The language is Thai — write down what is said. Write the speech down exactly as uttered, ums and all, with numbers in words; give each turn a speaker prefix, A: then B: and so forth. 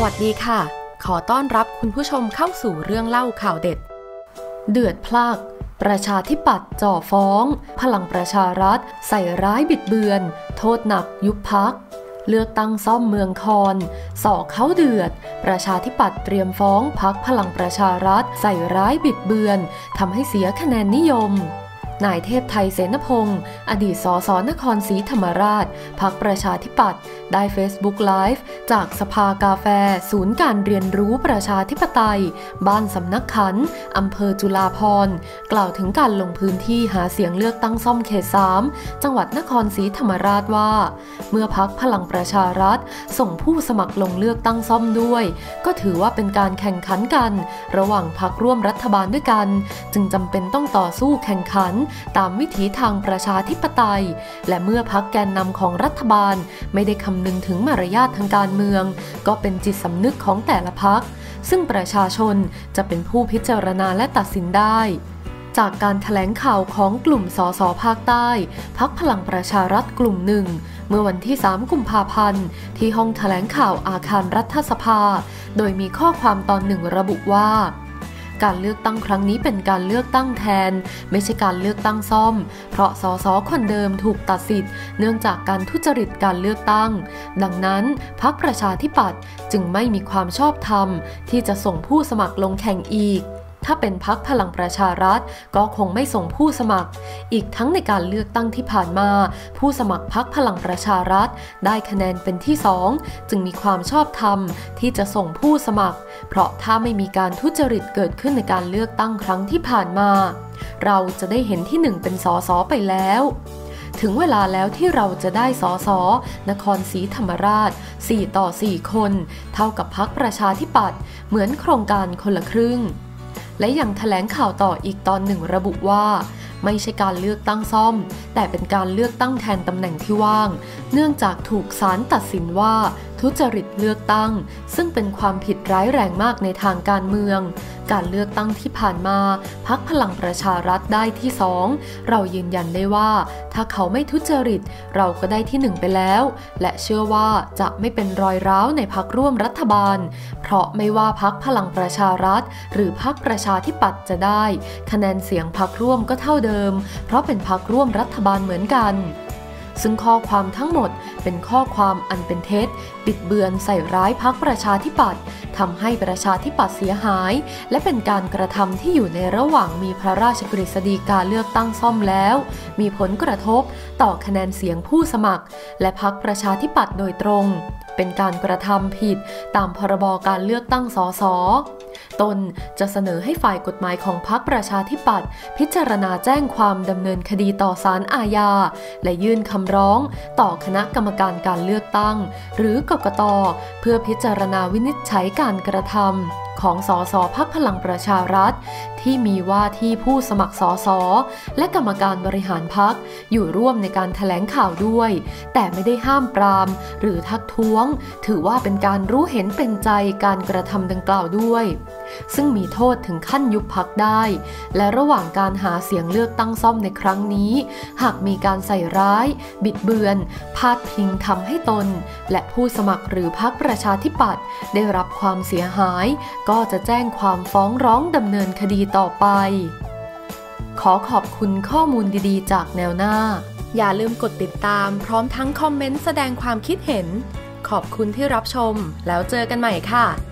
A: วัสดีค่ะขอต้อนรับคุณผู้ชมเข้าสู่เรื่องเล่าข่าวเด็ดเดือดพลักประชาธิปัตย์จ่อฟ้องพลังประชารัฐใส่ร้ายบิดเบือนโทษหนักยุบพรรคเลือกตั้งซ่อมเมืองคอนสอกเขาเดือดประชาธิปัตย์เตรียมฟ้องพรรคพลังประชารัฐใส่ร้ายบิดเบือนทำให้เสียคะแนนนิยมนายเทพไทยเสนพงศ์อดีตสสนครศรีธรรมราชพรรคประชาธิปัตย์ได้เฟซบุ๊กไลฟ์จากสภากาแฟศูนย์การเรียนรู้ประชาธิปไตยบ้านสำนักขันธ์อำเภอจุฬาภรณ์กล่าวถึงการลงพื้นที่หาเสียงเลือกตั้งซ่อมเขตสามจังหวัดนครศรีธรรมราชว่าเมื่อพรรคพลังประชารัฐส่งผู้สมัครลงเลือกตั้งซ่อมด้วยก็ถือว่าเป็นการแข่งขันกันระหว่างพรรคร่วมรัฐบาลด้วยกันจึงจำเป็นต้องต่อสู้แข่งขันตามวิถีทางประชาธิปไตยและเมื่อพรรคแกนนำของรัฐบาลไม่ได้คำนึงถึงมารยาททางการเมืองก็เป็นจิตสำนึกของแต่ละพรรคซึ่งประชาชนจะเป็นผู้พิจารณาและตัดสินได้จากการแถลงข่าวของกลุ่มสสภาคใต้พรรคพลังประชารัฐกลุ่มหนึ่งเมื่อวันที่สามกุมภาพันธ์ที่ห้องแถลงข่าวอาคารรัฐสภาโดยมีข้อความตอนหนึ่งระบุว่าการเลือกตั้งครั้งนี้เป็นการเลือกตั้งแทนไม่ใช่การเลือกตั้งซ่อมเพราะสสคนเดิมถูกตัดสิทธิ์เนื่องจากการทุจริตการเลือกตั้งดังนั้นพรรคประชาธิปัตย์จึงไม่มีความชอบธรรมที่จะส่งผู้สมัครลงแข่งอีกถ้าเป็นพรรคพลังประชารัฐก็คงไม่ส่งผู้สมัครอีกทั้งในการเลือกตั้งที่ผ่านมาผู้สมัครพรรคพลังประชารัฐได้คะแนนเป็นที่สองจึงมีความชอบธรรมที่จะส่งผู้สมัครเพราะถ้าไม่มีการทุจริตเกิดขึ้นในการเลือกตั้งครั้งที่ผ่านมาเราจะได้เห็นที่หนึ่งเป็นสสไปแล้วถึงเวลาแล้วที่เราจะได้สสนครศรีธรรมราชสี่ต่อสี่คนเท่ากับพรรคประชาธิปัตย์เหมือนโครงการคนละครึ่งและยังแถลงข่าวต่ออีกตอนหนึ่งระบุว่าไม่ใช่การเลือกตั้งซ่อมแต่เป็นการเลือกตั้งแทนตำแหน่งที่ว่างเนื่องจากถูกศาลตัดสินว่าทุจริตเลือกตั้งซึ่งเป็นความผิดร้ายแรงมากในทางการเมืองการเลือกตั้งที่ผ่านมาพรรคพลังประชารัฐได้ที่สองเรายืนยันได้ว่าถ้าเขาไม่ทุจริตเราก็ได้ที่หนึ่งไปแล้วและเชื่อว่าจะไม่เป็นรอยร้าวในพรรคร่วมรัฐบาลเพราะไม่ว่าพรรคพลังประชารัฐหรือพรรคประชาธิปัตย์จะได้คะแนนเสียงพรรคร่วมก็เท่าเดิมเพราะเป็นพรรคร่วมรัฐบาลเหมือนกันซึ่งข้อความทั้งหมดเป็นข้อความอันเป็นเท็จบิดเบือนใส่ร้ายพรรคประชาธิปัตย์ทำให้ประชาธิปัตย์เสียหายและเป็นการกระทำที่อยู่ในระหว่างมีพระราชกฤษฎีกาเลือกตั้งซ่อมแล้วมีผลกระทบต่อคะแนนเสียงผู้สมัครและพรรคประชาธิปัตย์โดยตรงเป็นการกระทำผิดตามพรบการเลือกตั้งสสตนจะเสนอให้ฝ่ายกฎหมายของพรรคประชาธิปัตย์พิจารณาแจ้งความดำเนินคดีต่อศาลอาญาและยื่นคำร้องต่อคณะกรรมการการเลือกตั้งหรือกกต.เพื่อพิจารณาวินิจฉัยการกระทำของสสพรรคพลังประชารัฐที่มีว่าที่ผู้สมัครสสและกรรมการบริหารพรรคอยู่ร่วมในการแถลงข่าวด้วยแต่ไม่ได้ห้ามปรามหรือทักท้วงถือว่าเป็นการรู้เห็นเป็นใจการกระทำดังกล่าวด้วยซึ่งมีโทษถึงขั้นยุบพรรคได้และระหว่างการหาเสียงเลือกตั้งซ่อมในครั้งนี้หากมีการใส่ร้ายบิดเบือนพาดพิงทำให้ตนและผู้สมัครหรือพรรคประชาธิปัตย์ได้รับความเสียหายก็จะแจ้งความฟ้องร้องดำเนินคดีต่อไปขอขอบคุณข้อมูลดีๆจากแนวหน้าอย่าลืมกดติดตามพร้อมทั้งคอมเมนต์แสดงความคิดเห็นขอบคุณที่รับชมแล้วเจอกันใหม่ค่ะ